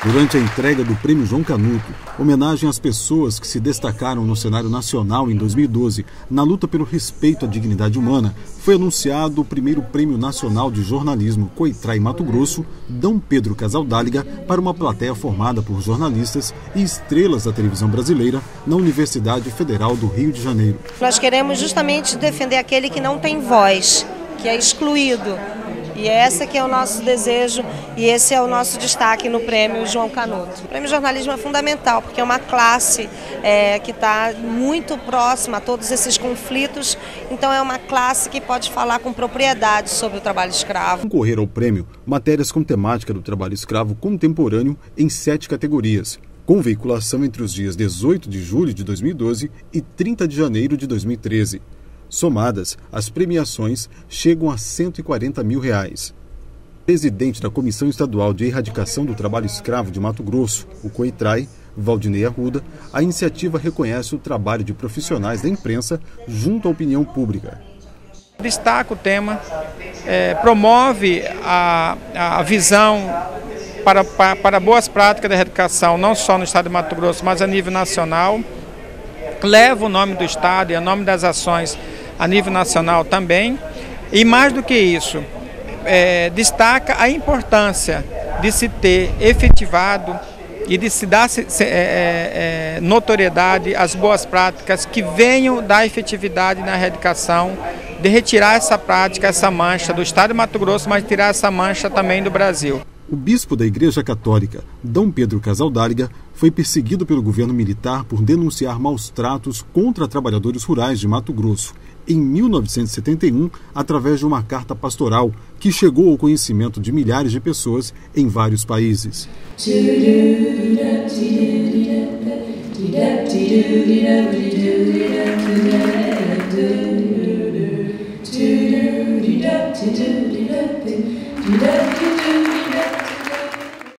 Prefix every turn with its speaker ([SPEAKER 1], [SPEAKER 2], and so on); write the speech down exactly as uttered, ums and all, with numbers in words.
[SPEAKER 1] Durante a entrega do Prêmio João Canuto, homenagem às pessoas que se destacaram no cenário nacional em dois mil e doze na luta pelo respeito à dignidade humana, foi anunciado o primeiro Prêmio Nacional de Jornalismo Coitrai Mato Grosso, D. Pedro Casaldáliga, para uma plateia formada por jornalistas e estrelas da televisão brasileira na Universidade Federal do Rio de Janeiro.
[SPEAKER 2] Nós queremos justamente defender aquele que não tem voz, que é excluído. E esse que é o nosso desejo e esse é o nosso destaque no Prêmio João Canuto. O Prêmio Jornalismo é fundamental porque é uma classe é, que está muito próxima a todos esses conflitos, então é uma classe que pode falar com propriedade sobre o trabalho escravo.
[SPEAKER 1] Concorreram ao prêmio matérias com temática do trabalho escravo contemporâneo em sete categorias, com veiculação entre os dias dezoito de julho de dois mil e doze e trinta de janeiro de dois mil e treze. Somadas, as premiações chegam a cento e quarenta mil reais. Presidente da Comissão Estadual de Erradicação do Trabalho Escravo de Mato Grosso, o COITRAI, Valdinei Arruda, a iniciativa reconhece o trabalho de profissionais da imprensa junto à opinião pública.
[SPEAKER 3] Destaca o tema, é, promove a, a visão para, para, para boas práticas da erradicação, não só no estado de Mato Grosso, mas a nível nacional. Leva o nome do estado e o nome das ações a nível nacional também, e mais do que isso, é, destaca a importância de se ter efetivado e de se dar se, se, é, é, notoriedade às boas práticas que venham da efetividade na erradicação, de retirar essa prática, essa mancha do estado de Mato Grosso, mas tirar essa mancha também do Brasil.
[SPEAKER 1] O bispo da Igreja Católica, D. Pedro Casaldáliga, foi perseguido pelo governo militar por denunciar maus tratos contra trabalhadores rurais de Mato Grosso, em mil novecentos e setenta e um, através de uma carta pastoral que chegou ao conhecimento de milhares de pessoas em vários países.